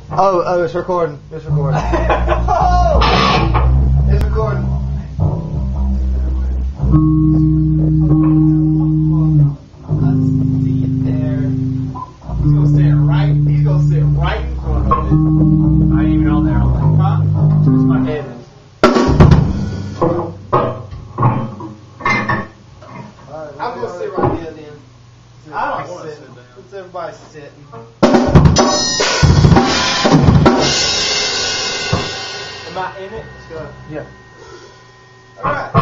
Oh, it's recording. It's recording. Oh! It's recording. Let's see it there. He's gonna sit right. He's gonna sit right in front of it. I ain't even on there. I'm like, huh? My head is. I'm gonna sit right here then. I don't sit. Let's everybody sitting. Am I in it? Yeah. All right.